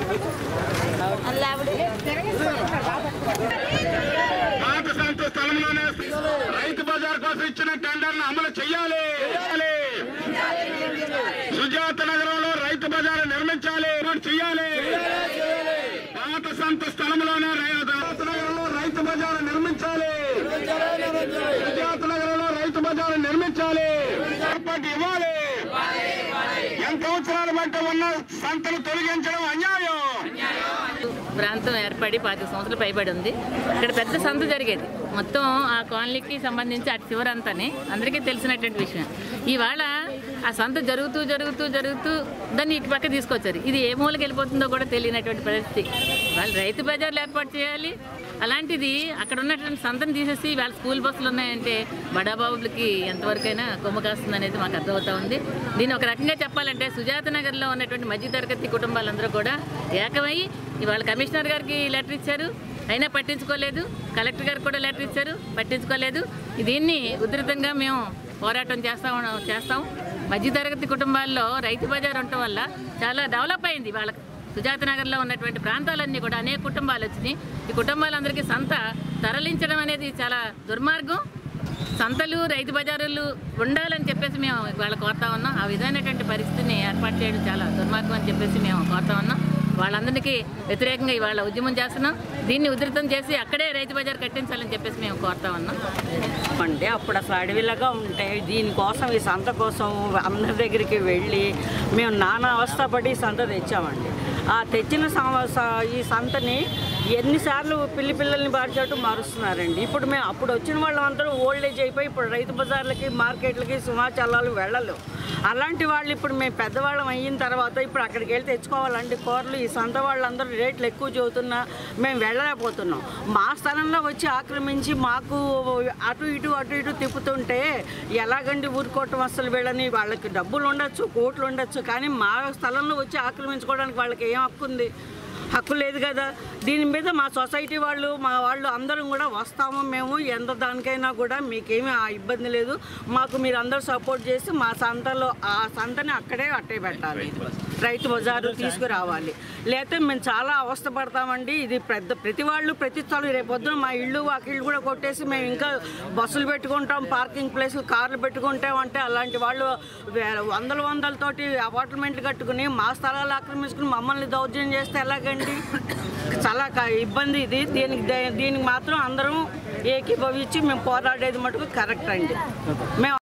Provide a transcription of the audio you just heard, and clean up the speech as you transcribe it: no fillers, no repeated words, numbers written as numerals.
పాత సంత స్థలంలోనే రైతు బజార్ కోసం ఇచ్చిన టెండర్ను అమలు చేయాలి. సుజాత నగరంలో రైతు బజార్ నిర్మించాలి, చేయాలి. పాత సంత స్థలంలోనే రైతు బజార్ నిర్మించాలి. సుజాత నగరంలో రైతు బజార్ నిర్మించాలి, ఏర్పాటు ఇవ్వాలి. ఎంత సంవత్సరాల బట్టి ఉన్న సంతలు తొలగించడం అన్యాయం. ప్రాంతం ఏర్పడి 10 సంవత్సరాలు పైబడి ఉంది. ఇక్కడ పెద్ద సంత జరిగేది మొత్తం ఆ కాలనీకి సంబంధించి అటు చివరంతానే అందరికీ తెలిసినటువంటి విషయం. ఇవాళ ఆ సంత జరుగుతూ జరుగుతూ జరుగుతూ దాన్ని ఇటు పక్క తీసుకొచ్చారు. ఇది ఏ మూలకి వెళ్ళిపోతుందో కూడా తెలియనటువంటి పరిస్థితి. వాళ్ళు రైతు బజార్లు ఏర్పాటు చేయాలి. అలాంటిది అక్కడ ఉన్నటువంటి సంతను తీసేసి వాళ్ళ స్కూల్ బస్సులు ఉన్నాయంటే బడాబాబులకి ఎంతవరకైనా కొమ్ము కాస్తుంది అనేది మాకు అర్థమవుతా ఉంది. దీన్ని ఒక రకంగా చెప్పాలంటే సుజాత నగర్లో ఉన్నటువంటి మధ్యతరగతి కుటుంబాలందరూ కూడా ఏకమై ఇవాళ కమిషనర్ గారికి లెటర్ ఇచ్చారు, అయినా పట్టించుకోలేదు. కలెక్టర్ గారికి కూడా లెటర్ ఇచ్చారు, పట్టించుకోలేదు. దీన్ని ఉధృతంగా మేము పోరాటం చేస్తాం. మధ్యతరగతి కుటుంబాల్లో రైతు బజార్ ఉండటం వల్ల చాలా డెవలప్ అయింది. వాళ్ళకి సుజాత నగర్లో ఉన్నటువంటి ప్రాంతాలన్నీ కూడా అనేక కుటుంబాలు వచ్చినాయి. ఈ కుటుంబాలందరికీ సంత తరలించడం అనేది చాలా దుర్మార్గం. సంతలు రైతు బజారులు ఉండాలని చెప్పేసి మేము ఇవాళ కోరుతా ఉన్నాం. ఆ విధమైనటువంటి పరిస్థితిని ఏర్పాటు చేయడం చాలా దుర్మార్గం అని చెప్పేసి మేము కోరుతా ఉన్నాం. వాళ్ళందరికీ వ్యతిరేకంగా ఇవాళ ఉద్యమం చేస్తున్నాం. దీన్ని ఉధృతం చేసి అక్కడే రైతు బజార్ కట్టించాలని చెప్పేసి మేము కోరుతా ఉన్నాం. అంటే అప్పుడు అసలు అడవిలాగా ఉంటే దీనికోసం ఈ సంత కోసం అందరి దగ్గరికి వెళ్ళి మేము నానా అవస్థపడి సంత తెచ్చామండి. ఆ తెచ్చిన ఈ సంతని ఎన్నిసార్లు పిల్లల్ని బార్చేట్టు మారుస్తున్నారండి. ఇప్పుడు మేము అప్పుడు వచ్చిన వాళ్ళందరూ ఓల్డ్ ఏజ్ అయిపోయి ఇప్పుడు రైతు బజార్లకి మార్కెట్లకి సింహాచలాలు వెళ్ళలేవు. అలాంటి వాళ్ళు ఇప్పుడు మేము పెద్దవాళ్ళం అయిన తర్వాత ఇప్పుడు అక్కడికి వెళ్ళి తెచ్చుకోవాలండి కూరలు. ఈ సంత వాళ్ళందరూ రేట్లు ఎక్కువ చెబుతున్నా మేము వెళ్ళలేకపోతున్నాం. మా స్థలంలో వచ్చి ఆక్రమించి మాకు అటు ఇటు తిప్పుతుంటే ఎలాగండి ఊరుకోవటం? అసలు వీళ్ళని వాళ్ళకి డబ్బులు ఉండొచ్చు, కోట్లు ఉండొచ్చు, కానీ మా స్థలంలో వచ్చి ఆక్రమించుకోవడానికి వాళ్ళకి ఏం హక్కు ఉంది? హక్కు లేదు కదా. దీని మీద మా సొసైటీ వాళ్ళు మా వాళ్ళు అందరం కూడా వస్తాము. మేము ఎంత దానికైనా కూడా మీకేమీ ఆ ఇబ్బంది లేదు. మాకు మీరు అందరూ సపోర్ట్ చేసి మా సంతలో ఆ సంతని అట్టే పెట్టాలి, రైతు బజారు తీసుకురావాలి. లేకపోతే మేము చాలా అవస్థ పడతామండి. ఇది ప్రతి వాళ్ళు ప్రతి స్థలం రేపు పొద్దున మా ఇళ్ళు వాకిళ్ళు కూడా కొట్టేసి మేము ఇంకా బస్సులు పెట్టుకుంటాం, పార్కింగ్ ప్లేసులు కార్లు పెట్టుకుంటాం. అంటే అలాంటి వాళ్ళు వందలతోటి అపార్ట్మెంట్లు కట్టుకుని మా స్థలాలు ఆక్రమించుకుని మమ్మల్ని దౌర్జన్యం చేస్తే ఎలాగండి? చాలా ఇబ్బంది ఇది. దీనికి మాత్రం అందరం ఏకీభవించి మేము పోరాడేది మటుకు కరెక్ట్ అండి. మేము